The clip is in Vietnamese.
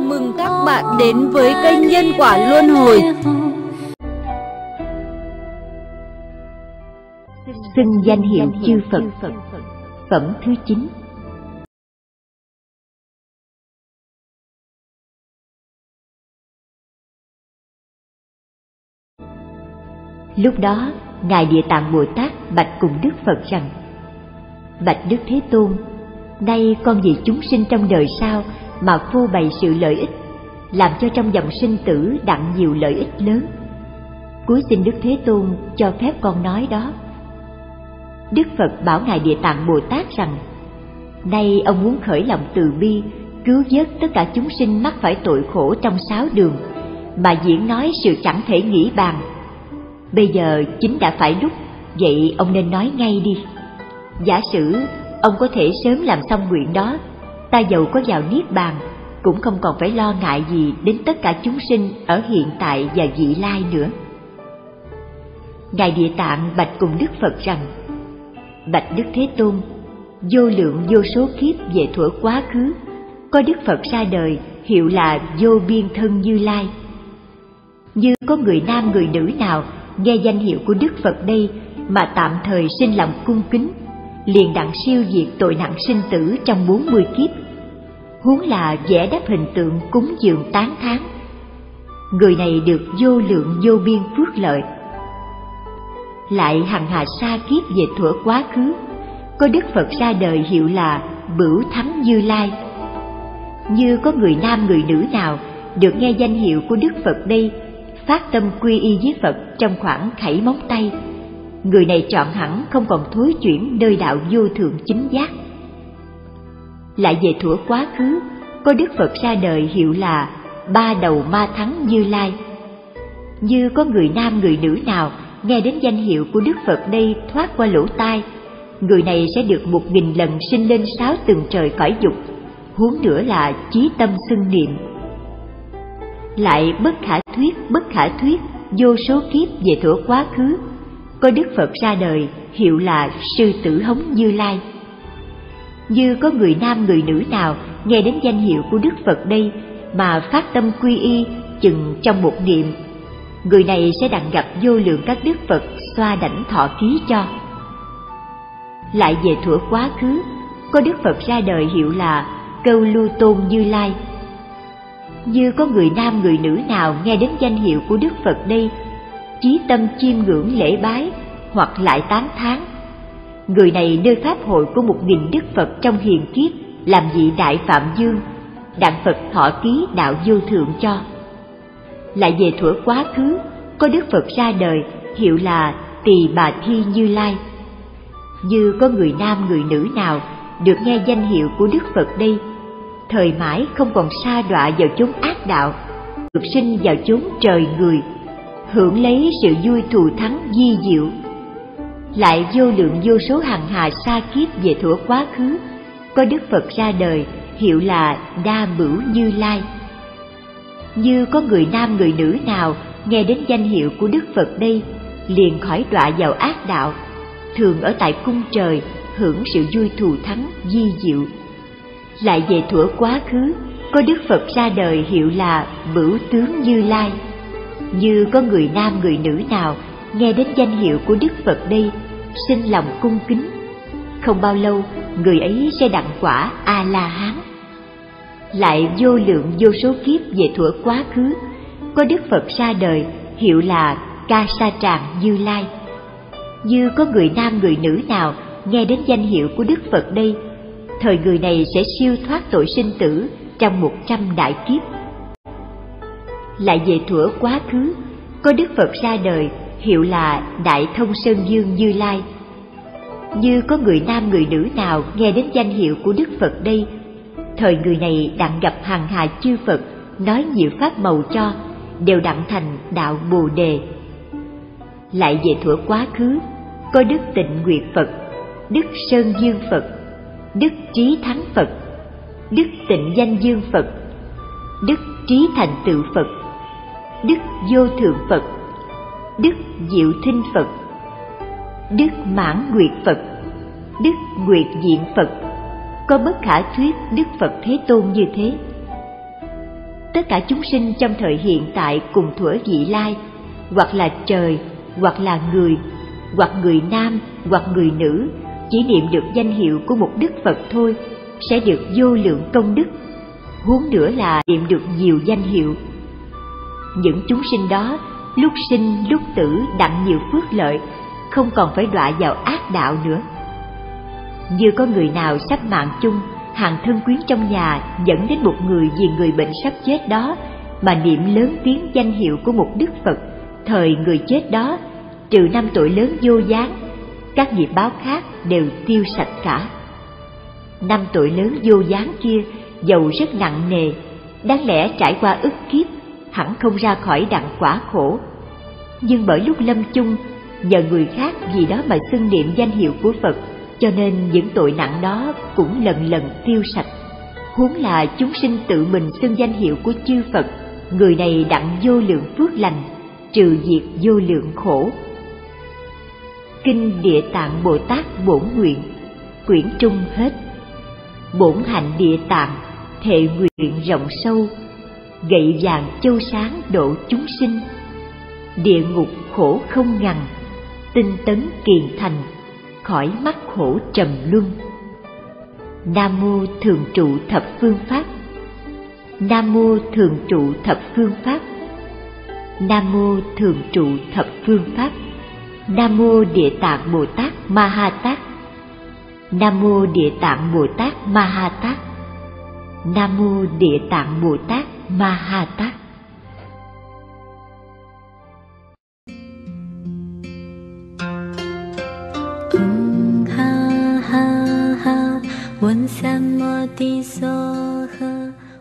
mừng các bạn đến với kênh Nhân Quả Luân Hồi. Xưng danh hiệu chư Phật. Phẩm thứ 9. Lúc đó, Ngài Địa Tạng Bồ Tát bạch cùng Đức Phật rằng: Bạch Đức Thế Tôn, nay con vì chúng sinh trong đời sau mà phô bày sự lợi ích, làm cho trong dòng sinh tử đặng nhiều lợi ích lớn. Cúi xin Đức Thế Tôn cho phép con nói đó. Đức Phật bảo Ngài Địa Tạng Bồ Tát rằng: Nay ông muốn khởi lòng từ bi, cứu vớt tất cả chúng sinh mắc phải tội khổ trong 6 đường, mà diễn nói sự chẳng thể nghĩ bàn. Bây giờ chính đã phải lúc, vậy ông nên nói ngay đi. Giả sử ông có thể sớm làm xong nguyện đó, ta dầu có vào niết bàn cũng không còn phải lo ngại gì đến tất cả chúng sinh ở hiện tại và vị lai nữa. Ngài Địa Tạng bạch cùng Đức Phật rằng: Bạch Đức Thế Tôn, vô lượng vô số kiếp về thuở quá khứ, có Đức Phật ra đời hiệu là Vô Biên Thân Như Lai. Như có người nam người nữ nào nghe danh hiệu của Đức Phật đây mà tạm thời sinh lòng cung kính, liền đặng siêu diệt tội nặng sinh tử trong 40 kiếp, huống là vẽ đắp hình tượng cúng dường tán thán. Người này được vô lượng vô biên phước lợi. Lại hằng hà sa kiếp về thuở quá khứ, có Đức Phật ra đời hiệu là Bửu Thắng Như Lai. Như có người nam người nữ nào được nghe danh hiệu của Đức Phật đây, phát tâm quy y với Phật trong khoảng khẩy móng tay, người này trọn hẳn không còn thối chuyển nơi đạo vô thượng chính giác. Lại về thuở quá khứ, có Đức Phật ra đời hiệu là Ba Đầu Ma Thắng Như Lai. Như có người nam người nữ nào nghe đến danh hiệu của Đức Phật đây thoát qua lỗ tai, người này sẽ được 1000 lần sinh lên 6 tầng trời cõi dục, huống nữa là chí tâm xưng niệm. Lại bất khả thuyết vô số kiếp về thuở quá khứ, có Đức Phật ra đời hiệu là Sư Tử Hống Như Lai. Như có người nam người nữ nào nghe đến danh hiệu của Đức Phật đây mà phát tâm quy y chừng trong một niệm, người này sẽ đặng gặp vô lượng các Đức Phật xoa đảnh thọ ký cho. Lại về thuở quá khứ, có Đức Phật ra đời hiệu là Câu Lưu Tôn Như Lai. Như có người nam người nữ nào nghe đến danh hiệu của Đức Phật đây, chí tâm chiêm ngưỡng lễ bái hoặc lại tán thán, người này nơi pháp hội của 1000 Đức Phật trong hiền kiếp làm vị Đại Phạm Dương, đặng Phật thọ ký đạo vô thượng cho. Lại về thuở quá khứ, có Đức Phật ra đời hiệu là Tỳ Bà Thi Như Lai. Như có người nam người nữ nào được nghe danh hiệu của Đức Phật đây, thời mãi không còn sa đọa vào chốn ác đạo, được sinh vào chốn trời người, hưởng lấy sự vui thù thắng vi diệu. Lại vô lượng vô số hằng hà sa kiếp về thuở quá khứ, có Đức Phật ra đời hiệu là Đa Bửu Như Lai. Như có người nam người nữ nào nghe đến danh hiệu của Đức Phật đây, liền khỏi đọa vào ác đạo, thường ở tại cung trời, hưởng sự vui thù thắng vi diệu. Lại về thuở quá khứ, có Đức Phật ra đời hiệu là Bửu Tướng Như Lai. Như có người nam người nữ nào nghe đến danh hiệu của Đức Phật đây, sinh lòng cung kính, không bao lâu người ấy sẽ đặng quả A-la-hán. Lại vô lượng vô số kiếp về thuở quá khứ, có Đức Phật ra đời hiệu là Ca Sa Tràng Như Lai. Như có người nam người nữ nào nghe đến danh hiệu của Đức Phật đây, thời người này sẽ siêu thoát tội sinh tử trong 100 đại kiếp. Lại về thuở quá khứ, có Đức Phật ra đời hiệu là Đại Thông Sơn Dương Như Lai. Như có người nam người nữ nào nghe đến danh hiệu của Đức Phật đây, thời người này đặng gặp hằng hà chư Phật nói nhiều pháp màu cho, đều đặng thành đạo Bồ Đề. Lại về thuở quá khứ, có Đức Tịnh Nguyệt Phật, Đức Sơn Dương Phật, Đức Trí Thắng Phật, Đức Tịnh Danh Dương Phật, Đức Trí Thành Tựu Phật, Đức Vô Thượng Phật, Đức Diệu Thinh Phật, Đức Mãn Nguyệt Phật, Đức Nguyệt Diện Phật, có bất khả thuyết Đức Phật Thế Tôn như thế. Tất cả chúng sinh trong thời hiện tại cùng thuở vị lai, hoặc là trời, hoặc là người, hoặc người nam, hoặc người nữ, chỉ niệm được danh hiệu của một Đức Phật thôi, sẽ được vô lượng công đức, huống nữa là niệm được nhiều danh hiệu. Những chúng sinh đó lúc sinh lúc tử đặng nhiều phước lợi, không còn phải đọa vào ác đạo nữa. Như có người nào sắp mạng chung, hàng thân quyến trong nhà dẫn đến một người vì người bệnh sắp chết đó mà niệm lớn tiếng danh hiệu của một Đức Phật, thời người chết đó trừ 5 tội lớn vô gián, các nghiệp báo khác đều tiêu sạch cả. 5 tội lớn vô gián kia dầu rất nặng nề, đáng lẽ trải qua ức kiếp hẳn không ra khỏi đặng quả khổ, nhưng bởi lúc lâm chung nhờ người khác vì đó mà xưng niệm danh hiệu của Phật, cho nên những tội nặng đó cũng lần lần tiêu sạch. Huống là chúng sinh tự mình xưng danh hiệu của chư Phật, người này đặng vô lượng phước lành, trừ diệt vô lượng khổ. Kinh Địa Tạng Bồ Tát Bổn Nguyện, quyển trung hết. Bổn hạnh Địa Tạng, thệ nguyện rộng sâu, gậy vàng châu sáng độ chúng sinh. Địa ngục khổ không ngằn, tinh tấn kiền thành, khỏi mắc khổ trầm luân. Nam mô Thường trụ thập phương pháp. Nam mô Thường trụ thập phương pháp. Nam mô Thường trụ thập phương pháp. Nam mô Địa Tạng Bồ Tát Ma Ha Tát. Nam mô Địa Tạng Bồ Tát Ma Ha Tát. Nam mô Địa Tạng Bồ Tát Ma Ha Tát. Ha ha ha, 闻三摩地梭诃。